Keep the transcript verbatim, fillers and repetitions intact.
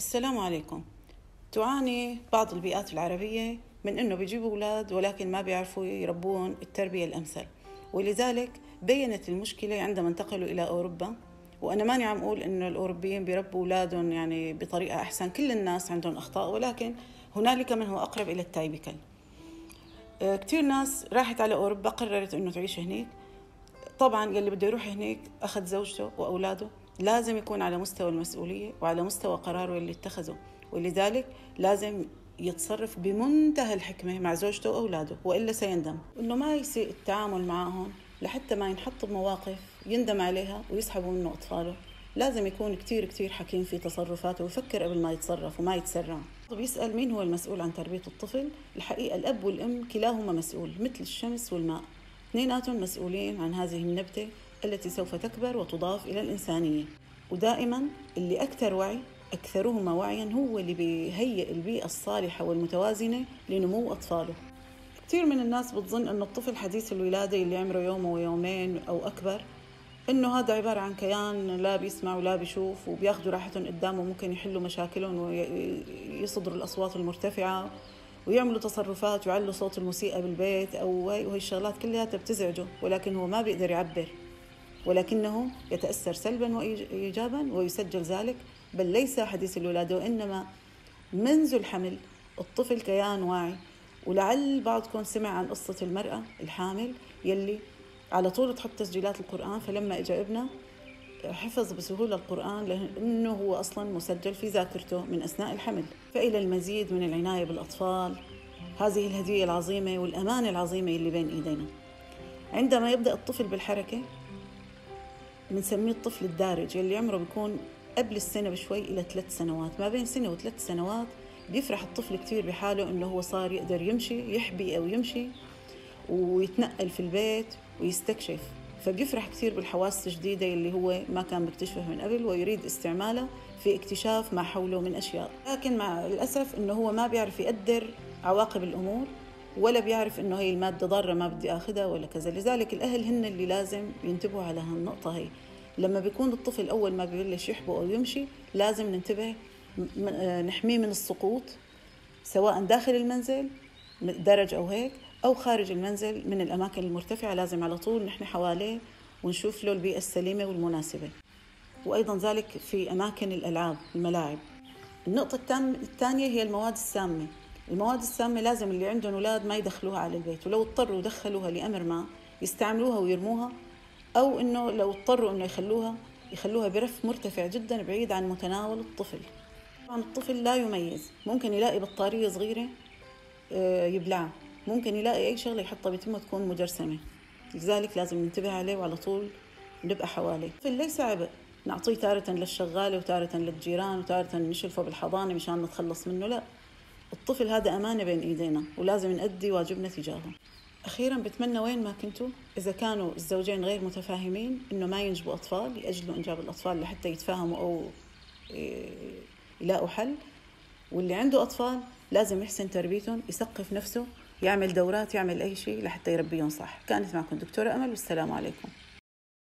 السلام عليكم. تعاني بعض البيئات العربية من أنه بيجيبوا أولاد ولكن ما بيعرفوا يربون التربية الأمثل، ولذلك بينت المشكلة عندما انتقلوا إلى أوروبا. وأنا ماني عم أقول أنه الأوروبيين بيربوا أولادهم يعني بطريقة أحسن، كل الناس عندهم أخطاء، ولكن هنالك من هو أقرب إلى التايبيكال. كتير ناس راحت على أوروبا قررت أنه تعيش هناك. طبعاً يلي بده يروح هناك أخذ زوجته وأولاده، لازم يكون على مستوى المسؤولية وعلى مستوى قراره اللي اتخذه، ولذلك لازم يتصرف بمنتهى الحكمة مع زوجته وأولاده، وإلا سيندم. إنه ما يسيء التعامل معهم لحتى ما ينحط بمواقف يندم عليها ويسحبوا منه أطفاله. لازم يكون كتير كتير حكيم في تصرفاته ويفكر قبل ما يتصرف وما يتسرع. بيسأل مين هو المسؤول عن تربية الطفل؟ الحقيقة الأب والأم كلاهما مسؤول، مثل الشمس والماء، اثنيناتهم مسؤولين عن هذه النبتة التي سوف تكبر وتضاف إلى الإنسانية. ودائما اللي أكثر وعي أكثرهما وعيا هو اللي بيهيئ البيئة الصالحة والمتوازنة لنمو أطفاله. كثير من الناس بتظن أن الطفل حديث الولادة اللي عمره يوم ويومين أو أكبر إنه هذا عبارة عن كيان لا بيسمع ولا بيشوف، وبياخدوا راحتهم قدامه، ممكن يحلوا مشاكلهم ويصدروا الأصوات المرتفعة ويعملوا تصرفات ويعلوا صوت الموسيقى بالبيت أو هاي، وهي الشغلات كلها بتزعجه، ولكن هو ما بيقدر يعبر، ولكنه يتأثر سلبا وإيجابا ويسجل ذلك. بل ليس حديث الولادة، وإنما منذ الحمل الطفل كيان واعي. ولعل بعضكم سمع عن قصة المرأة الحامل يلي على طول تحط تسجيلات القرآن، فلما إجا ابنها حفظ بسهولة القرآن لأنه هو أصلا مسجل في ذاكرته من أثناء الحمل. فإلى المزيد من العناية بالأطفال، هذه الهدية العظيمة والأمانة العظيمة اللي بين إيدينا. عندما يبدأ الطفل بالحركة بنسميه الطفل الدارج، يلي عمره بيكون قبل السنة بشوي إلى ثلاث سنوات. ما بين سنة وثلاث سنوات بيفرح الطفل كتير بحاله إنه هو صار يقدر يمشي، يحبي أو يمشي ويتنقل في البيت ويستكشف، فبيفرح كثير بالحواس الجديدة اللي هو ما كان بيكتشفها من قبل، ويريد استعمالها في اكتشاف ما حوله من أشياء. لكن مع الأسف إنه هو ما بيعرف يقدر عواقب الأمور، ولا بيعرف إنه هي المادة ضارة ما بدي أخذها ولا كذا. لذلك الأهل هن اللي لازم ينتبهوا على هالنقطة هي. لما بيكون الطفل أول ما بيبلش يحبو أو يمشي لازم ننتبه نحميه من السقوط، سواء داخل المنزل درج أو هيك، أو خارج المنزل من الأماكن المرتفعة. لازم على طول نحن حواليه ونشوف له البيئة السليمة والمناسبة. وأيضا ذلك في أماكن الألعاب الملاعب. النقطة الثانية هي المواد السامة. المواد السامة لازم اللي عندهم أولاد ما يدخلوها على البيت، ولو اضطروا دخلوها لأمر ما يستعملوها ويرموها، أو إنه لو اضطروا إنه يخلوها يخلوها برف مرتفع جدا بعيد عن متناول الطفل. طبعا الطفل لا يميز، ممكن يلاقي بطارية صغيرة يبلعها، ممكن يلاقي أي شغلة يحطها بتمه تكون مجرسمة. لذلك لازم ننتبه عليه وعلى طول نبقى حواليه. الطفل ليس عبء نعطيه تارة للشغالة وتارة للجيران وتارة نشلفه بالحضانة مشان نتخلص منه، لا، الطفل هذا أمانة بين إيدينا ولازم نأدي واجبنا تجاهه. أخيراً بتمنى وين ما كنتوا إذا كانوا الزوجين غير متفاهمين إنه ما ينجبوا أطفال، يأجلوا إنجاب الأطفال لحتى يتفاهموا أو يلاقوا حل. واللي عنده أطفال لازم يحسن تربيتهم، يثقف نفسه، يعمل دورات، يعمل أي شيء لحتى يربيهم صح. كانت معكم دكتورة أمل، والسلام عليكم.